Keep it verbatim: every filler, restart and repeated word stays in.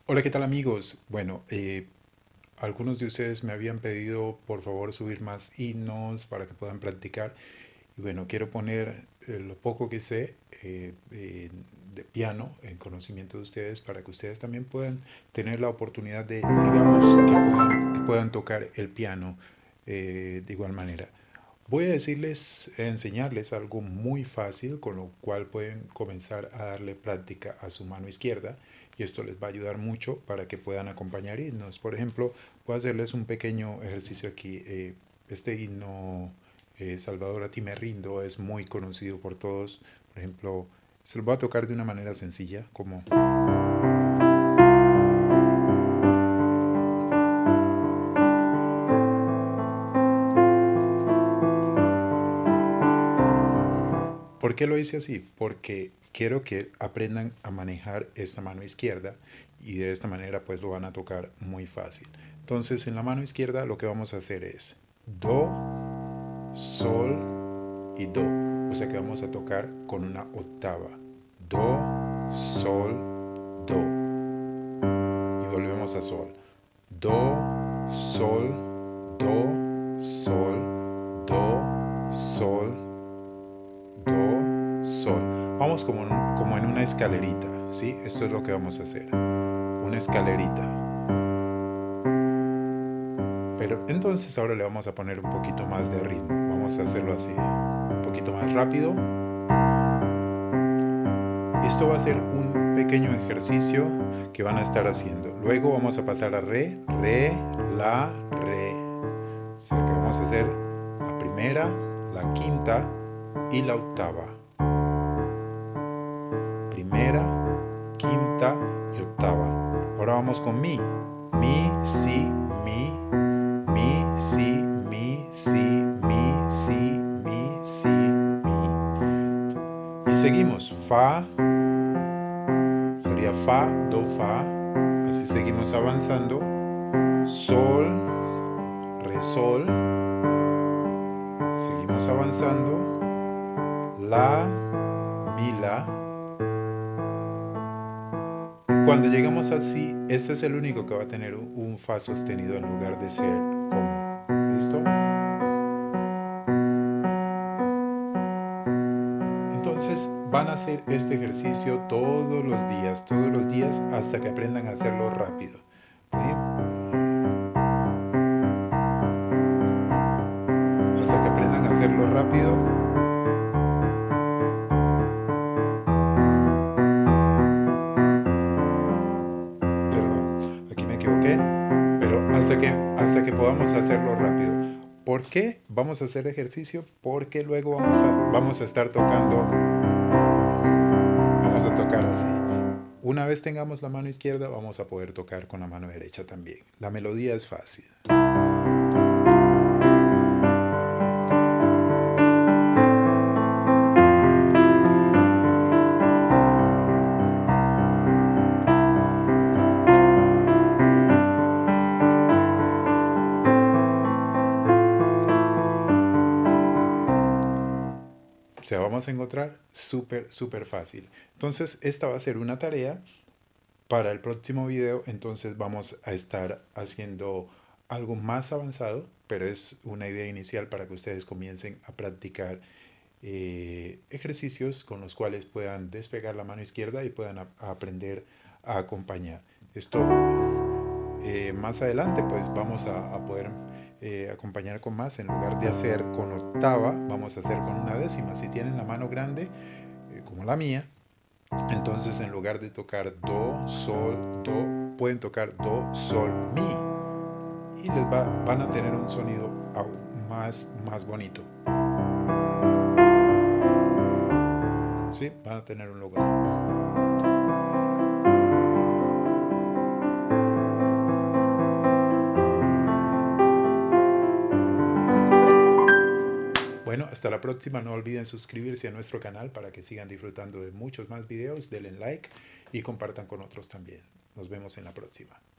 Hola, ¿qué tal amigos? Bueno, eh, algunos de ustedes me habían pedido por favor subir más himnos para que puedan practicar. Y bueno, quiero poner eh, lo poco que sé eh, de, de piano en conocimiento de ustedes para que ustedes también puedan tener la oportunidad de, digamos, que puedan, que puedan tocar el piano eh, de igual manera. Voy a decirles, a enseñarles algo muy fácil con lo cual pueden comenzar a darle práctica a su mano izquierda y esto les va a ayudar mucho para que puedan acompañar himnos. Por ejemplo, voy a hacerles un pequeño ejercicio aquí. Eh, este himno eh, Salvador a ti me rindo es muy conocido por todos. Por ejemplo, se lo voy a tocar de una manera sencilla, como... ¿Por qué lo hice así? Porque quiero que aprendan a manejar esta mano izquierda y de esta manera pues lo van a tocar muy fácil. Entonces en la mano izquierda lo que vamos a hacer es do, sol y do. O sea que vamos a tocar con una octava. Do, sol, do. Y volvemos a sol. Do, sol, do, sol, do, sol, do, sol. Vamos como, como en una escalerita, ¿sí? Esto es lo que vamos a hacer. Una escalerita. Pero entonces ahora le vamos a poner un poquito más de ritmo. Vamos a hacerlo así. Un poquito más rápido. Esto va a ser un pequeño ejercicio que van a estar haciendo. Luego vamos a pasar a re, re, la, re. O sea que vamos a hacer la primera, la quinta y la octava. Primera, quinta y octava. Ahora vamos con mi. Mi, si, mi, mi, si, mi, si, mi, si, mi, si, mi. Y seguimos. Fa, sería fa, do, fa. Así seguimos avanzando. Sol, re, sol. Seguimos avanzando. La, mi, la. Cuando llegamos así, este es el único que va a tener un fa sostenido en lugar de ser como. ¿Listo? Entonces van a hacer este ejercicio todos los días, todos los días hasta que aprendan a hacerlo rápido. ¿Sí? Hasta que aprendan a hacerlo rápido. Perdón, aquí me equivoqué. Pero hasta que, hasta que podamos hacerlo rápido. ¿Por qué vamos a hacer ejercicio? Porque luego vamos a, vamos a estar tocando, vamos a tocar así. Una vez tengamos la mano izquierda, vamos a poder tocar con la mano derecha también. La melodía es fácil. O sea, vamos a encontrar súper, súper fácil. Entonces, esta va a ser una tarea para el próximo video. Entonces, vamos a estar haciendo algo más avanzado, pero es una idea inicial para que ustedes comiencen a practicar eh, ejercicios con los cuales puedan despegar la mano izquierda y puedan a, a aprender a acompañar. Esto eh, más adelante pues vamos a, a poder eh, acompañar con más. En lugar de hacer con octava, vamos a hacer con una décima. Si tienen la mano grande, eh, como la mía, entonces en lugar de tocar do, sol, do, pueden tocar do, sol, mi. Y les va, van a tener un sonido aún más, más bonito. ¿Sí? Van a tener un lugar. Bueno, hasta la próxima. No olviden suscribirse a nuestro canal para que sigan disfrutando de muchos más videos. Denle like y compartan con otros también. Nos vemos en la próxima.